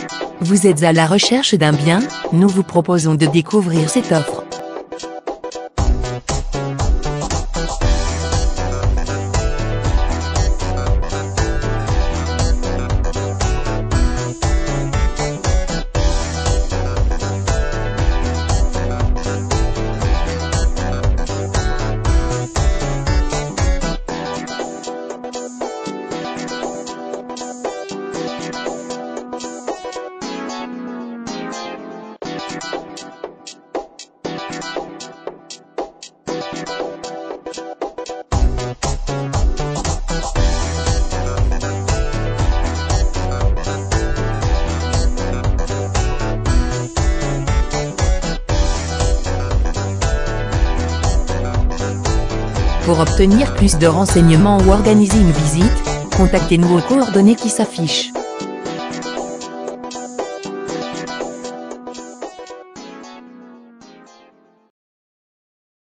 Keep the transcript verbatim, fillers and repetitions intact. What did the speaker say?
Vous êtes à la recherche d'un bien? Nous vous proposons de découvrir cette offre. Pour obtenir plus de renseignements ou organiser une visite, contactez-nous aux coordonnées qui s'affichent.